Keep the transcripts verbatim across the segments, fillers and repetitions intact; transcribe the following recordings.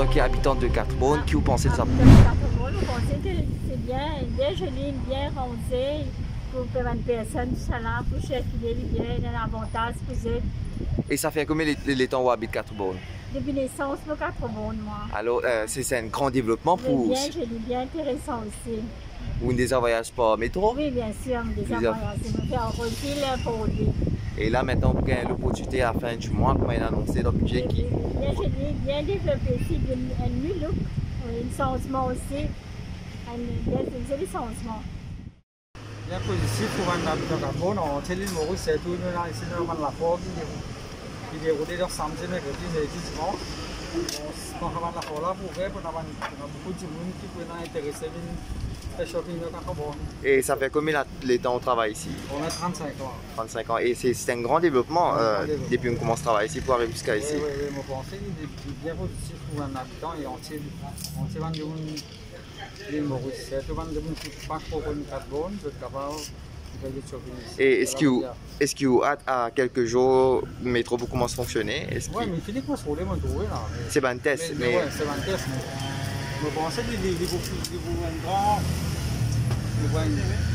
qui est habitante de Quatre-Beaunes, qui vous pensez de ça? Habitante de Quatre-Beaunes, vous pensez que c'est bien, bien joli, bien rangé, pour faire une personne, ça là, pour circuler bien, un avantage pour eux. Et ça fait combien les, les temps où habite Quatre-Beaunes? Depuis naissance, pour Quatre-Beaunes, moi. Alors, euh, c'est un grand développement pour bien joli, bien intéressant aussi. Ou des voyages par métro? Oui, bien sûr, des voyages. On fait un refil pour lui. Et là, maintenant, vous avez l'opportunité à la fin du mois, comme il a annoncé dans le budget qui... Bien joli, bien développé ici, un new look, un changement aussi, un joli changement. Bien positif pour un habitant de Quatre-Beaunes, on tient l'île Maurice, c'est tout, nous là, ici, nous avons la porte qui déroule leur samedi, mercredi, jeudi, dimanche. On a la porte là pour ouvrir, on a beaucoup de monde qui peut être intéressé à faire shopping de Quatre-Beaunes. Et ça fait combien les temps au travail ici? On a trente-cinq ans. trente-cinq ans. Et c'est un grand développement euh, depuis qu'on commence à travailler ici pour arriver jusqu'à ici. Oui, oui, oui, mon pensée est bien positif pour un habitant et on tire on tire l'île Maurice. C'est tout le monde qui ne pas pour une Quatre-Beaunes, de capable de shopping ici. Et est-ce que vous est-ce que vous hâte à quelques jours le métro pour commencer à fonctionner? Oui, mais Philippe m'a trouvé mon trouvé là. C'est un test. Mais, mais... Oui, c'est un test. Mais je pensais qu'il y a un grand. Il y a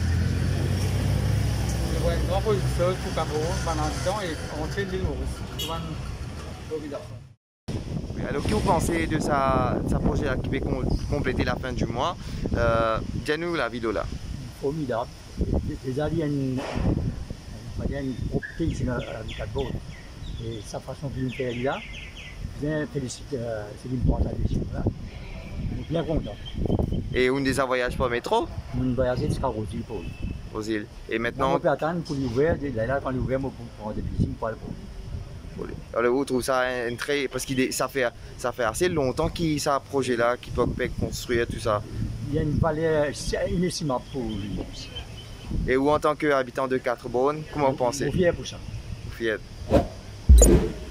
un grand producteur pour Quatre-Beaunes pendant le temps et on tient l'île Maurice. C'est une obligation. Alors, qu'est-ce que vous pensez de sa, sa projet là, qui va compléter la fin du mois? euh, Dis-nous la vidéo là. Formidable. Déjà, il y a une, une propriété ici à Quatre-Beaunes. Et sa façon de faire là, bien félicité Céline pour sa décision là. Bien content. Et on des voyages par métro? On voyage jusqu'à Rosile pour lui. Rosile. Et maintenant. On peut attendre pour l'ouvrir. Là, quand l'ouvrir, on peut prendre des piscines pour aller pour lui. Alors, vous trouvez ça un très. Parce que ça fait, ça fait assez longtemps qu'il y a un projet là qui peut construire tout ça. Il y a une valeur inestimable pour lui. Et vous, en tant qu'habitant de Quatre-Beaunes, comment vous pensez? Je suis fier pour ça. Fier.